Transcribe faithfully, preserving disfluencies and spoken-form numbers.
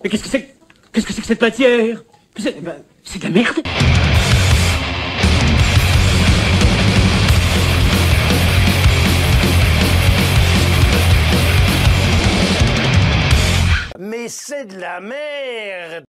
Mais qu'est-ce que c'est que... Qu'est-ce que c'est que cette matière? C'est ben, c'est de la merde. Mais c'est de la merde!